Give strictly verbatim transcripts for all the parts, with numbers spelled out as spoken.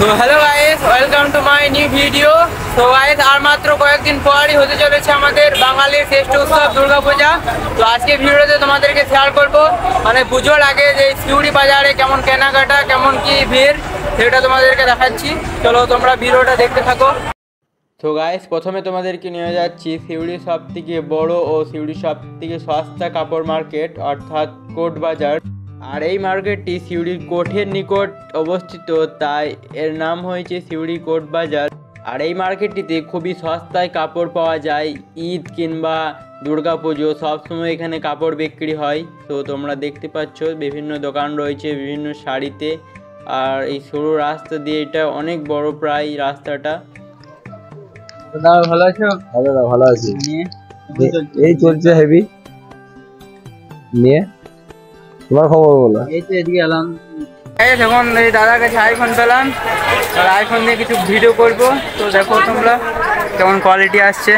তো hello guys, welcome to my new video. তো guys, আর মাত্র কয়েকদিন পরই হতে চলেছে আমাদের বাঙালির শ্রেষ্ঠ উৎসব দুর্গাপূজা। তো আজকে ভিডিওতে তোমাদেরকে শেয়ার করব মানে পুজোর আগে যে সিউড়ি বাজারে কেমন কেনাকাটা, কেমন কি ভিড়, সেটা তোমাদেরকে দেখাচ্ছি। চলো তোমরা ভিডিওটা দেখতে থাকো। তো গাইস, প্রথমে তোমাদেরকে নিয়ে যাচ্ছি সিউড়ির সব থেকে বড় ও সিউড়ির সব থেকে সস্তা কাপড় মার্কেট অর্থাৎ কোট বাজার। আর এই মার্কেটটি সিউড়ির কোটের নিকট অবস্থিত, তাই এর নাম হয়েছে সিউড়ি কোট বাজার। আর এই মার্কেটটিতে খুবই সস্তায় কাপড় পাওয়া যায়। ঈদ কিংবা দুর্গা পুজো সবসময় এখানে কাপড় বিক্রি হয়। তো তোমরা দেখতে পাচ্ছ বিভিন্ন দোকান রয়েছে বিভিন্ন শাড়িতে। আর এই সরু রাস্তা দিয়ে, এটা অনেক বড় প্রায় রাস্তাটা। দাদা ভালো আছো? হ্যাঁ দাদা ভালো আছি। নিয়ে এই চলছে হেভি। নিয়ে তোমার খবর বলো। এই তো এদিকে এলাম। এখন এই দাদার কাছে আইফোন পেলাম, আর আইফোন দিয়ে কিছু ভিডিও করব। তো দেখো তোমরা কেমন কোয়ালিটি আসছে।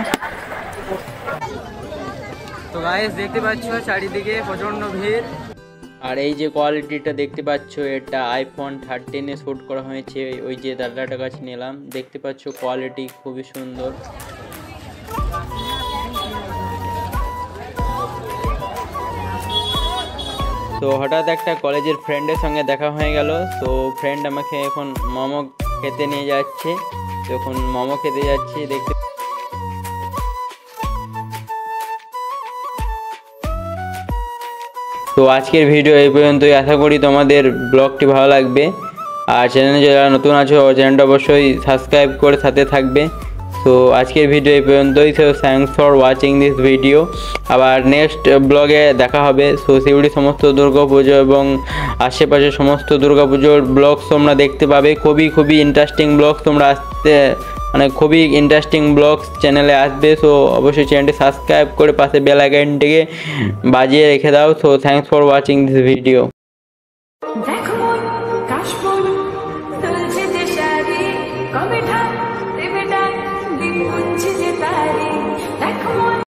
তো গাইস, দেখতে পাচ্ছ চারিদিকে প্রচন্ড ভিড়। আর এই যে কোয়ালিটিটা দেখতে পাচ্ছ, এটা আইফোন থার্টিনে শ্যুট করা হয়েছে। ওই যে দাদাটার কাছে নিলাম, দেখতে পাচ্ছ কোয়ালিটি খুবই সুন্দর। তো হঠাৎ একটা কলেজের ফ্রেন্ডের সঙ্গে দেখা হয়ে গেল। তো ফ্রেন্ড আমাকে এখন মোমো খেতে নিয়ে যাচ্ছে। যখন মোমো খেতে যাচ্ছি দেখতে। তো আজকের ভিডিও এই পর্যন্তই। আশা করি তোমাদের ব্লগটি ভালো লাগবে। আর চ্যানেলে যারা নতুন আছো, চ্যানেলটা অবশ্যই সাবস্ক্রাইব করে সাথে থাকবে। তো আজকের ভিডিও এই পর্যন্তই। So thanks for watching this video. আবার নেক্সট ব্লগে দেখা হবে। সো সিউড়ি সমস্ত দুর্গাপুজো এবং আশেপাশের সমস্ত দুর্গাপুজোর ব্লগস তোমরা দেখতে পাবে। খুবই খুবই ইন্টারেস্টিং ব্লগস তোমরা আসতে মানে খুবই ইন্টারেস্টিং ব্লগস চ্যানেলে আসবে। সো অবশ্যই চ্যানেলটি সাবস্ক্রাইব করে পাশে বেল আইকনটিকে বাজিয়ে রেখে দাও। So thanks for watching this video.